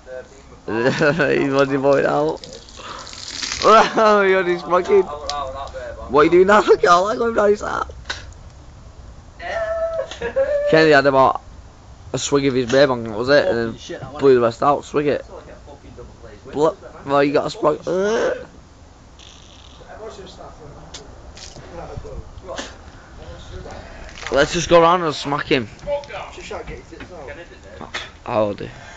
He's watching boy out. Oh, you're just fucking. What are you doing now? Look at all that going down his out. Kennedy had about a swig of his beer bong, that was it, and then blew the rest out. Swig it. Well, you got a sprog. Let's just go around and smack him. How old are you?